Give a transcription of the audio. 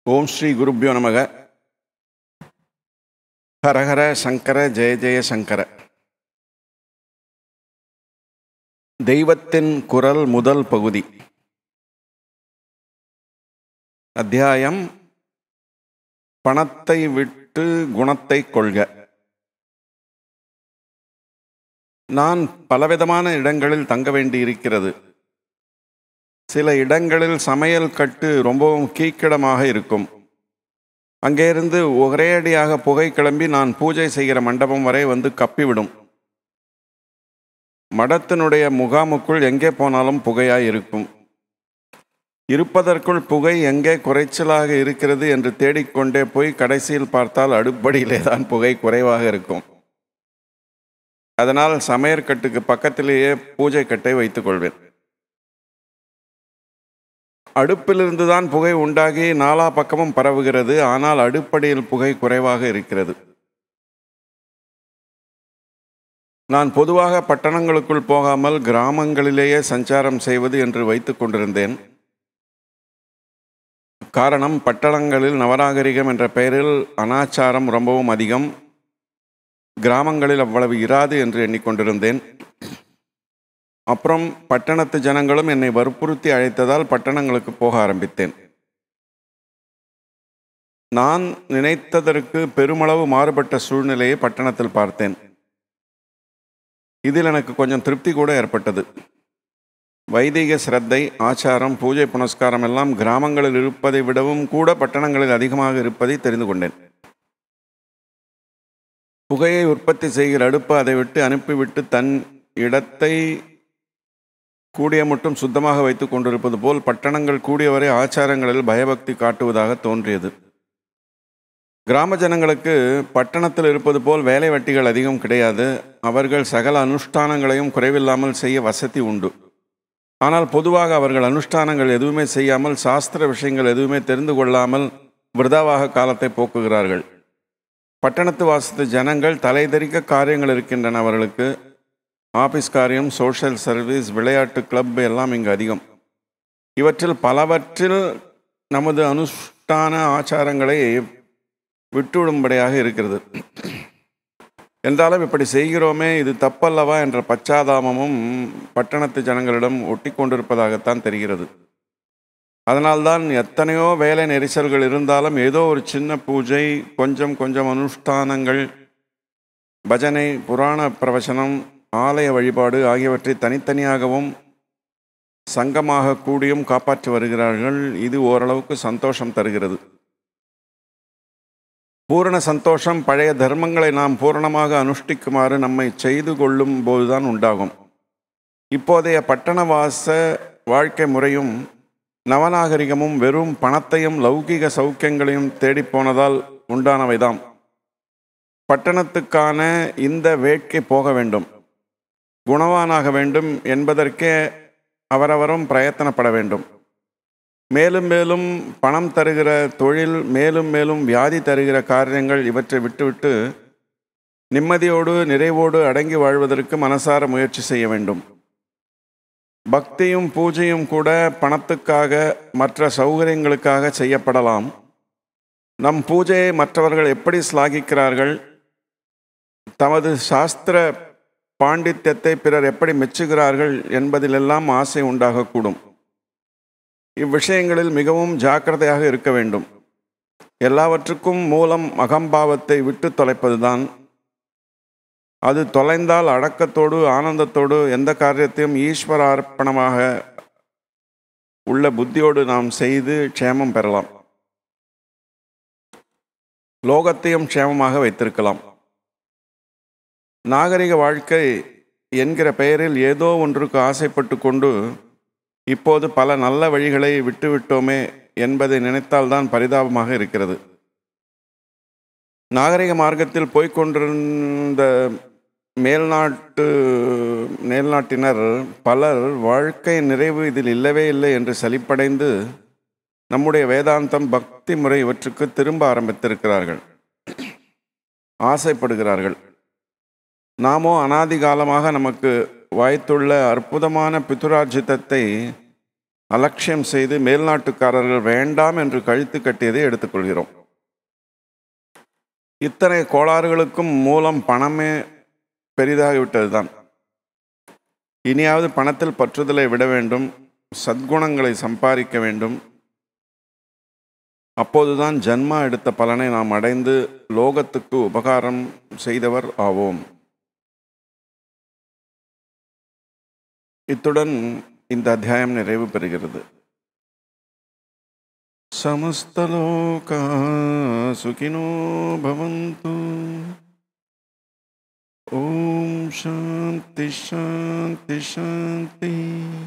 ஓம் ஸ்ரீ குருப்யோ நமக. ஹரஹர சங்கர ஜெய ஜெய சங்கர. தெய்வத்தின் குரல் முதல் பகுதி. அத்தியாயம் பணத்தை விட்டு குணத்தை கொள்க. நான் பலவிதமான இடங்களில் தங்க வேண்டியிருக்கிறது. சில இடங்களில் சமையல் கட்டு ரொம்பவும் கீக்கிடமாக இருக்கும். அங்கேருந்து ஒரேடியாக புகை கிளம்பி நான் பூஜை செய்கிற மண்டபம் வரை வந்து கப்பிவிடும். மடத்தினுடைய முகாமுக்குள் எங்கே போனாலும் புகையாய் இருக்கும். இருப்பதற்குள் புகை எங்கே குறைச்சலாக இருக்கிறது என்று தேடிக்கொண்டே போய் கடைசியில் பார்த்தால் அடுப்படியிலே தான் புகை குறைவாக இருக்கும். அதனால் சமையற்கட்டுக்கு பக்கத்திலேயே பூஜை கட்டை வைத்துக் கொள்வேன். அடுப்பிலிருந்து தான் புகை உண்டாகி நாலா பக்கமும் பரவுகிறது. ஆனால் அடுப்படியில் புகை குறைவாக இருக்கிறது. நான் பொதுவாக பட்டணங்களுக்குள் போகாமல் கிராமங்களிலேயே சஞ்சாரம் செய்வது என்று வைத்து கொண்டிருந்தேன். காரணம், பட்டணங்களில் நவநாகரிகம் என்ற பெயரில் அனாச்சாரம் ரொம்பவும் அதிகம். கிராமங்களில் அவ்வளவு இராது என்று எண்ணிக்கொண்டிருந்தேன். அப்புறம் பட்டணத்து ஜனங்களும் என்னை வற்புறுத்தி அழைத்ததால் பட்டணங்களுக்கு போக ஆரம்பித்தேன். நான் நினைத்ததற்கு பெருமளவு மாறுபட்ட சூழ்நிலையை பட்டணத்தில் பார்த்தேன். இதில் எனக்கு கொஞ்சம் திருப்தி கூட ஏற்பட்டது. வைதிக சிரத்தை, ஆச்சாரம், பூஜை புனஸ்காரம் எல்லாம் கிராமங்களில் இருப்பதை விடவும் கூட பட்டணங்களில் அதிகமாக இருப்பதை தெரிந்து கொண்டேன். புகையை உற்பத்தி செய்கிற அடுப்பு அதை விட்டு அனுப்பிவிட்டு தன் இடத்தை கூடிய மட்டும் சுத்தமாக வைத்து கொண்டிருப்பது போல் பட்டணங்கள் கூடியவரை ஆச்சாரங்களில் பயபக்தி காட்டுவதாக தோன்றியது. கிராம ஜனங்களுக்கு பட்டணத்தில் இருப்பது போல் வேலை வெட்டிகள் அதிகம் கிடையாது. அவர்கள் சகல அனுஷ்டானங்களையும் குறைவில்லாமல் செய்ய வசதி உண்டு. ஆனால் பொதுவாக அவர்கள் அனுஷ்டானங்கள் எதுவுமே செய்யாமல், சாஸ்திர விஷயங்கள் எதுவுமே தெரிந்து கொள்ளாமல் விருதாவாக காலத்தை போக்குகிறார்கள். பட்டணத்து வாசத்து ஜனங்கள் தலைதெறிக்க காரியங்கள் இருக்கின்றன. அவர்களுக்கு ஆபீஸ் காரியம், சோஷியல் சர்வீஸ், விளையாட்டு கிளப் எல்லாம் இங்கு அதிகம். இவற்றில் பலவற்றில் நமது அனுஷ்டான ஆச்சாரங்களை விட்டுவிடும்படியாக இருக்கிறது. என்றாலும் இப்படி செய்கிறோமே, இது தப்பல்லவா என்ற பச்சாதாபமும் பட்டணத்து ஜனங்களிடம் ஒட்டி கொண்டிருப்பதாகத்தான் தெரிகிறது. அதனால்தான் எத்தனையோ வேலை நெரிசல்கள் இருந்தாலும் ஏதோ ஒரு சின்ன பூஜை, கொஞ்சம் கொஞ்சம் அனுஷ்டானங்கள், பஜனை, புராண பிரவச்சனம், ஆலய வழிபாடு ஆகியவற்றை தனித்தனியாகவும் சங்கமாக கூடியும் காப்பாற்றி வருகிறார்கள். இது ஓரளவுக்கு சந்தோஷம் தருகிறது. பூரண சந்தோஷம் பழைய தர்மங்களை நாம் பூரணமாக அனுஷ்டிக்குமாறு நம்மை செய்து கொள்ளும் போதுதான் உண்டாகும். இப்போதைய பட்டணவாச வாழ்க்கை முறையும் நவநாகரிகமும் வெறும் பணத்தையும் லௌகிக சௌக்கியங்களையும் தேடிப்போனதால் உண்டானவைதாம். பட்டணத்துக்கான இந்த வேட்கை போக வேண்டும். குணவானாக வேண்டும் என்பதற்கே அவரவரும் பிரயத்தனப்பட வேண்டும். மேலும் மேலும் பணம் தருகிற தொழில், மேலும் மேலும் வியாதி தருகிற காரியங்கள், இவற்றை விட்டுவிட்டு நிம்மதியோடு நிறைவோடு அடங்கி வாழ்வதற்கு மனசார முயற்சி செய்ய வேண்டும். பக்தியும் பூஜையும் கூட பணத்துக்காக, மற்ற சௌகரியங்களுக்காக செய்யப்படலாம். நம் பூஜையை மற்றவர்கள் எப்படி சிலாகிக்கிறார்கள், தமது சாஸ்திர பாண்டித்யத்தை பிறர் எப்படி மெச்சுகிறார்கள் என்பதிலெல்லாம் ஆசை உண்டாகக்கூடும். இவ்விஷயங்களில் மிகவும் ஜாக்கிரதையாக இருக்க வேண்டும். எல்லாவற்றுக்கும் மூலம் அகம்பாவத்தை விட்டு தொலைப்பதுதான். அது தொலைந்தால் அடக்கத்தோடு ஆனந்தத்தோடு எந்த காரியத்தையும் ஈஸ்வரார்ப்பணமாக உள்ள புத்தியோடு நாம் செய்து க்ஷேமம் பெறலாம். லோகத்தையும் க்ஷேமமாக வைத்திருக்கலாம். நாகரிக வாழ்க்கை என்கிற பெயரில் ஏதோ ஒன்றுக்கு ஆசைப்பட்டு கொண்டு இப்போது பல நல்ல வழிகளை விட்டுவிட்டோமே என்பதை நினைத்தால்தான் பரிதாபமாக இருக்கிறது. நாகரிக மார்க்கத்தில் போய்கொண்டிருந்த மேல்நாட்டினர் பலர் வாழ்க்கை நிறைவு இதில் இல்லவே இல்லை என்று சலிப்படைந்து நம்முடைய வேதாந்தம், பக்தி முறை இவற்றுக்கு திரும்ப ஆரம்பித்திருக்கிறார்கள், ஆசைப்படுகிறார்கள். நாமோ அனாதி காலமாக நமக்கு வாய்த்துள்ள அற்புதமான பிதுரார்ஜிதத்தை அலட்சியம் செய்து மேல்நாட்டுக்காரர்கள் வேண்டாம் என்று கழுத்து கட்டியதை எடுத்துக்கொள்கிறோம். இத்தனை கோளாறுகளுக்கும் மூலம் பணமே பெரிதாகிவிட்டது தான். இனியாவது பணத்தில் பற்றுதலை விட வேண்டும், சத்குணங்களை சம்பாதிக்க வேண்டும். அப்போதுதான் ஜன்மா எடுத்த பலனை நாம் அடைந்து லோகத்துக்கு உபகாரம் செய்தவர் ஆவோம். இத்துடன் இந்த அத்தியாயம் நிறைவு பெறுகிறது. சமஸ்தலோகா சுகினோ பவந்து. ஓம் சாந்தி சாந்தி சாந்தி.